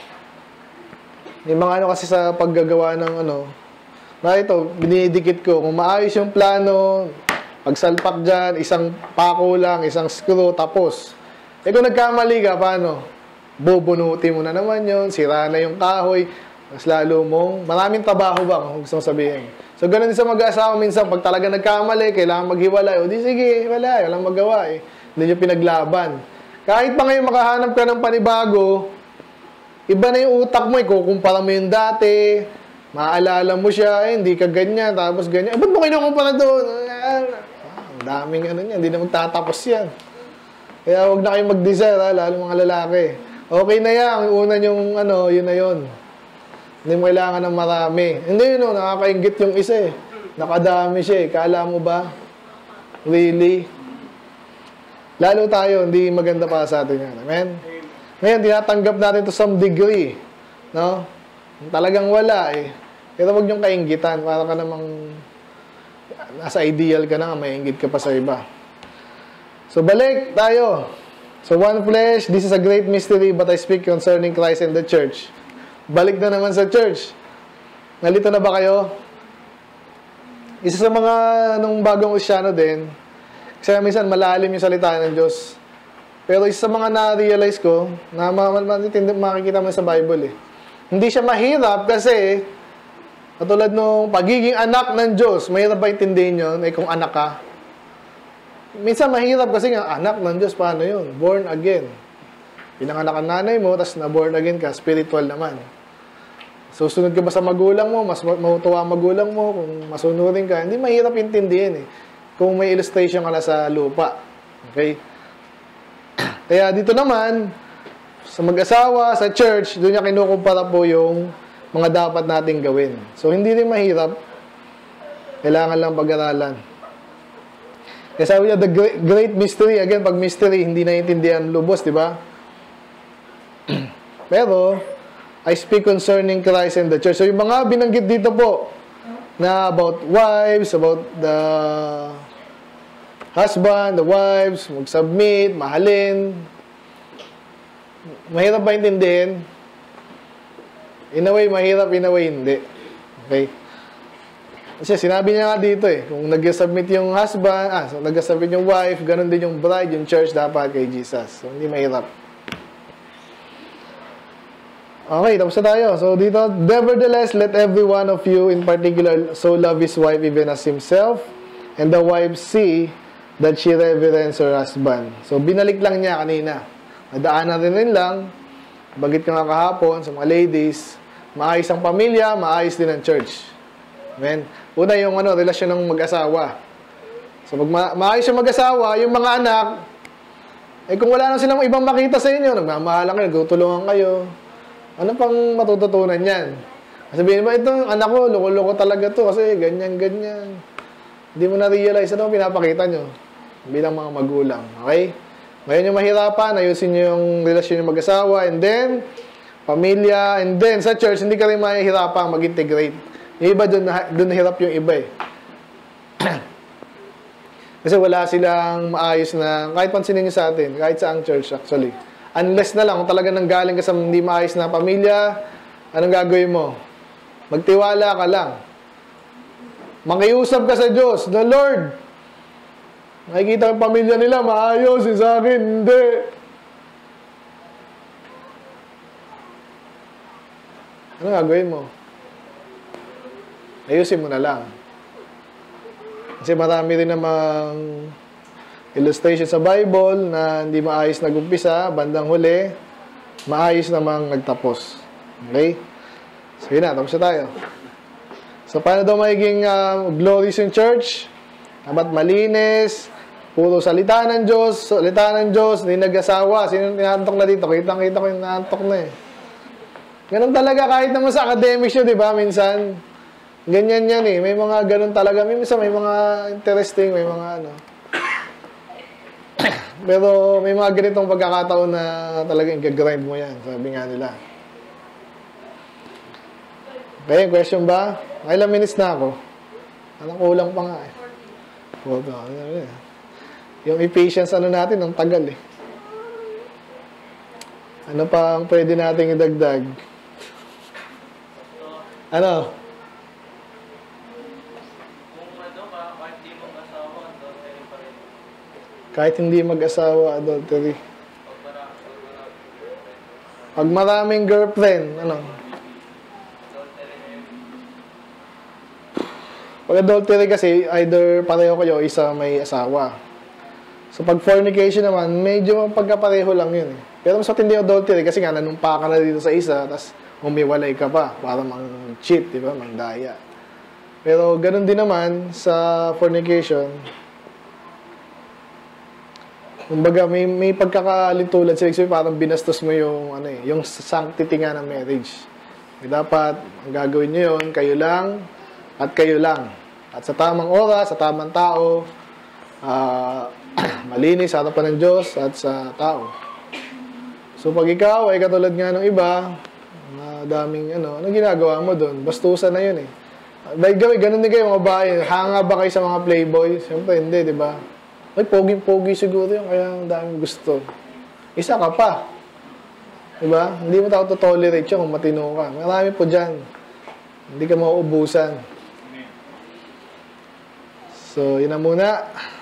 Speaker 2: Yung mga ano kasi sa paggagawa ng ano, na ito, binidikit ko, kung maayos yung plano, pagsalpak dyan, isang pako lang, isang screw, tapos. Eh kung nagkamali ka, paano? Bubunutin mo na naman yun, sira na yung kahoy, mas lalo mong, maraming trabaho ba, kung gusto mong sabihin. So, ganun din sa mag-aasawa, minsan, pag talaga nagkamali, kailangan maghiwalay, o di sige, wala, walang magawa eh. Hindi nyo pinaglaban. Kahit pa ngayon makahanap ka ng panibago, iba na yung utak mo, ikukumpara mo yung dati, maaalala mo siya, eh, hindi ka ganyan, tapos ganyan. Eh, ba't mo kinukumpara doon? Ah, ang daming ano niya, hindi na magtatapos yan. Kaya huwag na kayong mag-desire, ha, lalo mga lalaki. Okay na yan, una yung ano, yun na yun. Hindi mo kailangan ng marami. Hindi yun, no, nakakaingit yung isa eh. Nakadami siya eh, kala mo ba? Really? Lalo tayo, hindi maganda para sa atin yan. Amen? Ngayon, tinatanggap natin to some degree. No? Talagang wala eh. Pero huwag niyong kainggitan. Para ka namang nasa ideal ka na, maingit ka pa sa iba. So, balik tayo. So, one flesh, this is a great mystery, but I speak concerning Christ and the church. Balik na naman sa church. Nalito na ba kayo? Isa sa mga nung bagong Kristyano din, kasi minsan malalim yung salita ng Diyos. Pero isa sa mga na-realize ko, na makikita mo sa Bible eh. Hindi siya mahirap kasi, katulad nung pagiging anak ng Diyos, mahirap ba intindihin yun? Eh kung anak ka. Minsan mahirap kasi nga, anak ng Diyos, paano yun? Born again. Pinanganak ang nanay mo, tapos na-born again ka, spiritual naman. Susunod ka ba sa magulang mo? Mas matutuwa ang magulang mo? Kung masunurin ka, hindi mahirap intindihin eh. Kung may illustration ka na sa lupa. Okay? Kaya dito naman, sa mag-asawa, sa church, doon niya kinukumpara po yung mga dapat nating gawin. So, hindi rin mahirap. Kailangan lang pag-aralan. Kaya sabi niya, the great, great mystery. Again, pag mystery, hindi naiintindihan lubos, di ba? Pero, I speak concerning Christ and the church. So yung mga binanggit dito po na about wives, about the husband, the wives, mag-submit, mahalin. Mahirap ba intindihin? In a way, mahirap, in a way, hindi. Okay? Kasi sinabi niya nga dito eh, kung nag-submit yung husband, ah, so nag-submit yung wife, ganun din yung bride, yung church dapat kay Jesus. So, hindi mahirap. Okay, tapos na tayo. So, dito, nevertheless, let every one of you in particular so love his wife even as himself, and the wife see that she reverence her husband. So, binalik lang niya kanina. Nadaanan rin rin lang, bagit ka nga kahapon sa mga ladies, maayos ang pamilya, maayos din ang church. Amen? Una yung ano, relasyon ng mag-asawa. So, pag ma maayos yung mag-asawa, yung mga anak, eh kung wala na silang ibang makita sa inyo, nagmamahalan kayo, nagtutulungan kayo, ano pang matututunan yan? Sabihin ba, itong anak ko, loko-loko talaga to kasi ganyan, ganyan. Hindi mo na-realize ano pinapakita nyo bilang mga magulang. Okay? Ngayon yung mahirapan, ayusin nyo yung relasyon ng mag-asawa, and then, pamilya, and then, sa church, hindi ka rin mahihirapang mag-integrate. Yung iba, dun, dun hirap yung iba eh. Kasi wala silang maayos na, kahit pansinin nyo sa atin, kahit sa ang church actually. Unless na lang, kung talaga nanggaling ka sa hindi maayos na pamilya, anong gagawin mo? Magtiwala ka lang. Makiusap ka sa Diyos, the Lord. Makikita ang pamilya nila, maayos, eh, sa akin, hindi. Anong gagawin mo? Ayusin mo na lang. Kasi marami rin namang illustration sa Bible na hindi maayos nag-umpisa, bandang huli, maayos namang nagtapos. Okay? So, yun na. Tapos na tayo. So, paano daw magiging uh, glorious yung church? Dapat malinis, puro salita ng Diyos, salita ng Diyos, hindi nag-asawa. Sino tinantok na dito? Kitang-kita ko yung nantok na eh. Ganun talaga kahit naman sa academics yun, di ba? Minsan, ganyan yan eh. May mga ganun talaga. Minsan may mga interesting, may mga ano. Pero may mga ganitong pagkakataon na talagang i-grind mo yan. Sabi nga nila. Okay, question ba? Ilang minutes na ako? Anong kulang pa nga eh. Foto. Yung impatience ano natin, ang tagal eh. Ano pa ang pwede nating idagdag? Ano? Kahit hindi mag-asawa, adultery. Pag maraming girlfriend, ano? Pag adultery kasi, either pareho kayo, isa may asawa. So, pag fornication naman, medyo pagkapareho lang yun. Eh. Pero mas matindi yung adultery kasi nga, nanumpa ka na dito sa isa, tapos umiwalay ka pa para mang-cheat, di ba? Mang-daya. Pero ganun din naman sa fornication. Kumbaga, may, may pagkakalintulad sila. So, parang binastos mo yung, ano eh, yung sanctity nga ng marriage. E dapat, ang gagawin nyo yun, kayo lang, at kayo lang. At sa tamang oras, sa tamang tao, uh, malinis sa harapan ng Diyos at sa tao. So, pag ikaw ay katulad nga ng iba, na daming, ano, anong ginagawa mo doon? Bastusan na yun eh. By the way, ganun din kayo mga bahay. Hanga ba kayo sa mga playboy? Siyempre, hindi, di ba? Ay, pogi-pogi siguro yun, kaya ang daming gusto. Isa ka pa. Diba? Hindi mo tao to-tolerate yun kung matino ka. Marami po dyan. Hindi ka mauubusan. So, yun na muna.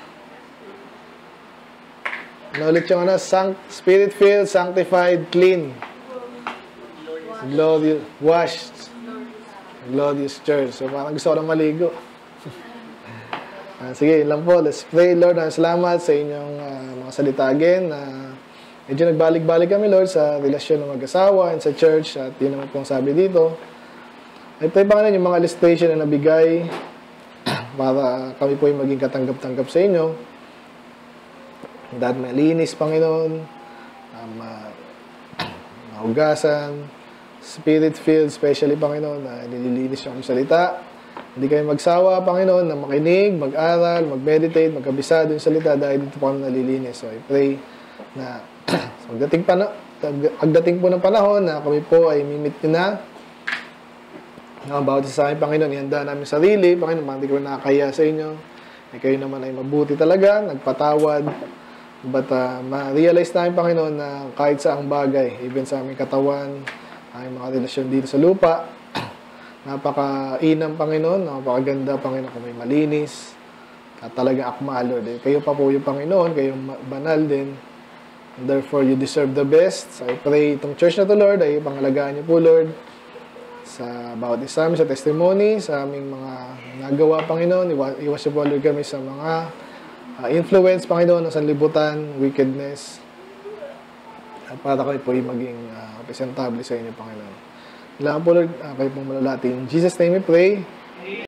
Speaker 2: Ano ulit yung ano? Spirit-filled, sanctified, clean. Glorious, washed. Glorious church. So, parang gusto ko lang maligo. Uh, sige, yun lang po. Let's pray, Lord. Uh, salamat sa inyong uh, mga salita again. Uh, medyo nagbalik-balik kami, Lord, sa relasyon ng mag-asawa and sa church. At yun naman pong sabi dito. I pray, Panginoon, yung mga illustration na nabigay para kami po yung maging katanggap-tanggap sa inyo. Dahil malinis, Panginoon. Um, uh, mahugasan. Spirit-filled, especially, Panginoon, na uh, nililinis yung salita. Hindi kayo magsawa, Panginoon, na makinig, mag-aral, mag-meditate, magkabisado yung salita dahil dito po kami nalilinis. So, I pray na pagdating pa na, pagdating po ng panahon na kami po ay mimit nyo na, na bawat isa sa amin, Panginoon, ihanda namin sarili, Panginoon, mga hindi ko nakakaya sa inyo, ay kayo naman ay mabuti talaga, nagpatawad, but uh, ma-realize namin, Panginoon, na kahit saang bagay, even sa aming katawan, aming mga relasyon dito sa lupa, napaka-inam, Panginoon, napakaganda, Panginoon, kung may malinis, at talaga akma, Lord. Eh, kayo pa po yung Panginoon, kayo banal din, and therefore, you deserve the best. So, I pray itong church na to, Lord, ay pangalagaan niyo po, Lord, sa bawat isa amin, sa testimony, sa aming mga nagawa, Panginoon. Iwas, iwas po, Lord, kami sa mga uh, influence, Panginoon, ng sanlibutan, wickedness, at para kami po yung maging uh, presentable sa inyo, Panginoon. Kailangan po, Lord, uh, kayo pong malalati. In Jesus' name we pray.